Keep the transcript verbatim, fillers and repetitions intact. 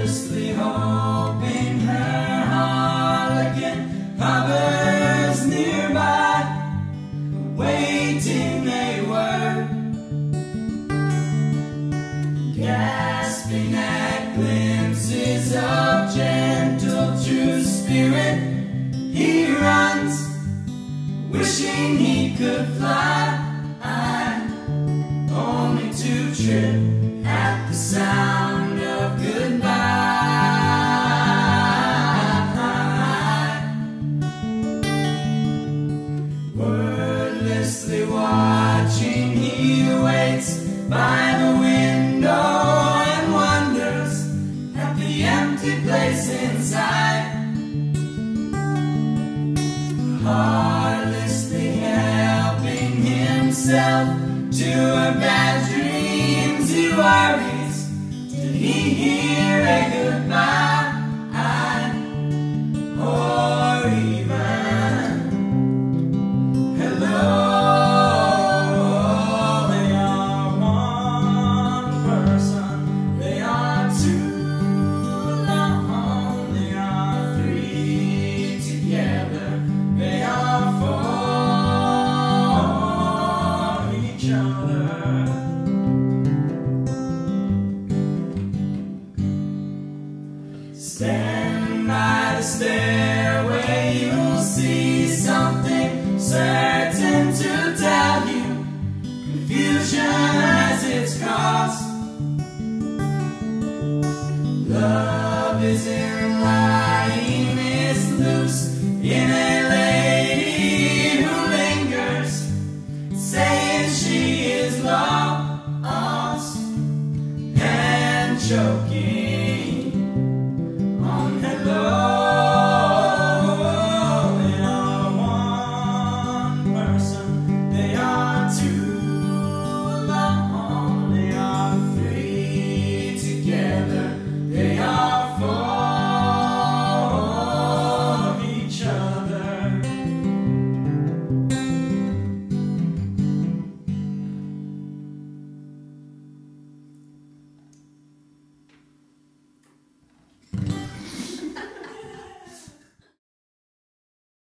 wordlessly hoping her harlequin hovers nearby, waiting a word, gasping at glimpses of gentle true spirit. He runs, wishing he could fly, only to trip at the sound of goodbye. Wordlessly watching, he waits by the window and wonders at the empty place inside. Heartlessly helping himself to her bad dreams, he worries, did he hear a goodbye? Or even hello? They are one person, they are two alone, they are three together, they are for each other. Stand by the stairway, you'll see something certain to tell you. Confusion has its cost. Love isn't lying, it's loose in a lady who lingers, saying she is lost and choking.